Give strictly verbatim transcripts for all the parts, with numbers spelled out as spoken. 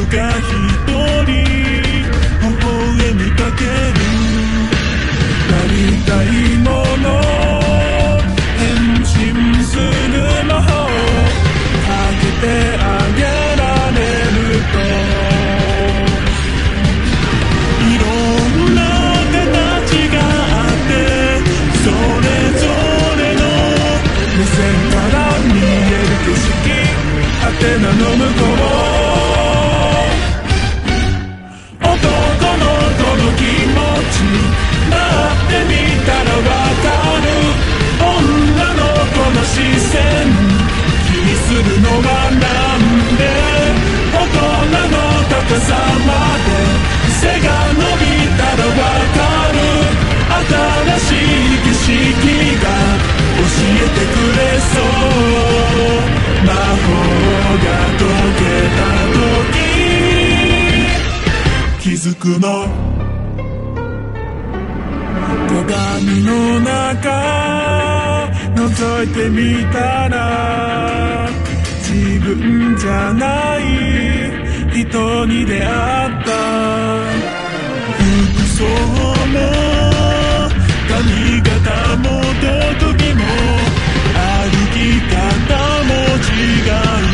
が一人微笑みかける。なりたいもの変身する魔法かけてあげられると、いろんな形があってそれぞれの目線から見える景色、ハテナの向こう、男の子の気持ちなってみたらわかる。女の子の視線気にするのはなんで、大人の高さまで背が伸びたらわかる。新しい景色が教えてくれそう。魔法が解けた時気づくの。鏡の中覗いてみたら自分じゃない人に出会った。服装も髪型も特技も歩き方も違う。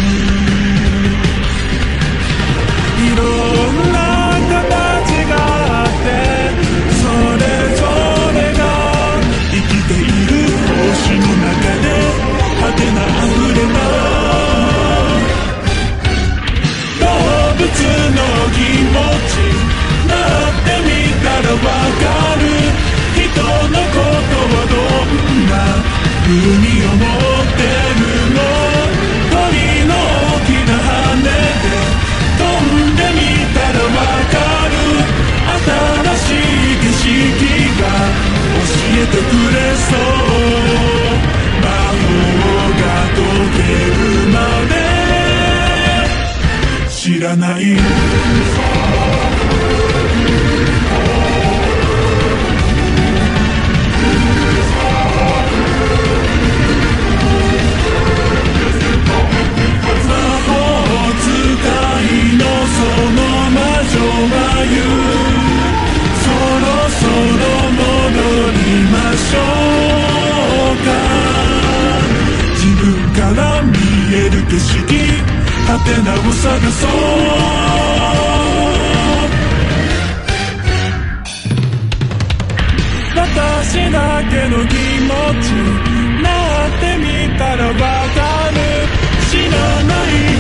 いろんな形があってそれぞれが生きている星の中でハテナあふれた。動物の気持ちなってみたらわかる。人のことはどんな風に思ってるの。鳥の大きな羽で飛んでみたらわかる。新しい景色が教えてくれそう。魔法が解けるまで知らない。そろそろ戻りましょうか。自分から見える景色ハテナを探そう。私だけの気持ちなってみたらわかる。知らない